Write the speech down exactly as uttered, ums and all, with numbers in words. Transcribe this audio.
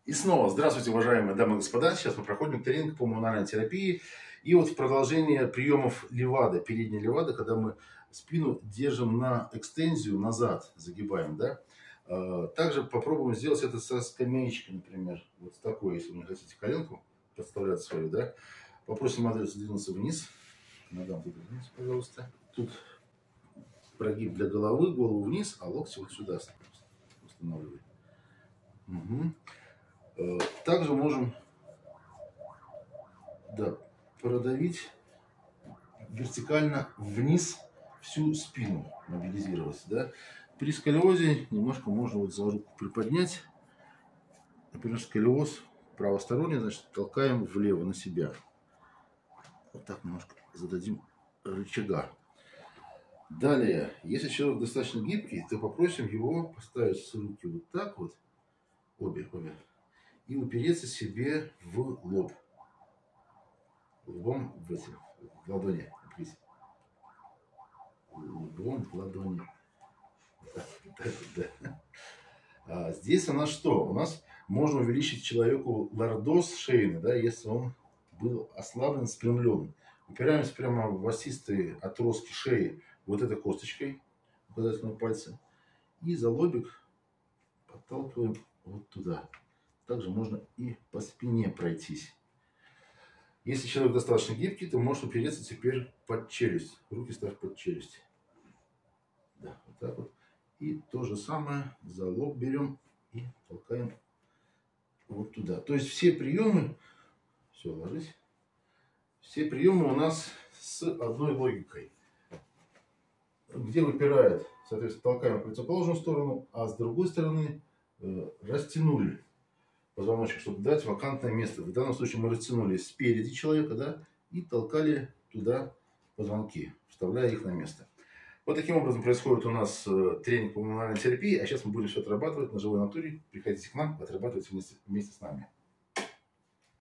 И снова здравствуйте, уважаемые дамы и господа. Сейчас мы проходим тренинг по мануальной терапии. И вот в продолжение приемов левада, передней левады, когда мы спину держим на экстензию, назад загибаем, да. Также попробуем сделать это со скамеечкой, например. Вот с такой, если вы не хотите коленку подставлять свою, да. Попросим модель сдвинуться вниз. Ногам вниз, пожалуйста. Тут прогиб для головы, голову вниз, а локти вот сюда устанавливаем. Угу. Также можем, да, продавить вертикально вниз всю спину, мобилизировать, да. При сколиозе немножко можно вот за руку приподнять. Например, сколиоз правосторонний, значит, толкаем влево на себя. Вот так немножко зададим рычага. Далее, если человек достаточно гибкий, то попросим его поставить руки вот так вот, обе, обе, и упереться себе в лоб. Лбом в, эти, в ладони. Лбом в ладони. Так, так, да. А здесь у нас что? У нас можно увеличить человеку лордоз шейный, да, если он был ослаблен, спрямлен. Упираемся прямо в осистые отростки шеи вот этой косточкой указательного пальца. И за лобик подталкиваем вот туда. Также можно и по спине пройтись. Если человек достаточно гибкий, то может упереться теперь под челюсть. Руки ставь под челюсть. Да, вот так вот. И то же самое за лоб берем и толкаем вот туда. То есть все приемы, все, ложись. Все приемы у нас с одной логикой. Где выпирает, соответственно, толкаем в противоположную сторону, а с другой стороны э, растянули позвоночник, чтобы дать вакантное место. В данном случае мы растянули спереди человека, да, и толкали туда позвонки, вставляя их на место. Вот таким образом происходит у нас тренинг по мануальной терапии. А сейчас мы будем все отрабатывать на живой натуре. Приходите к нам, отрабатывайте вместе, вместе с нами.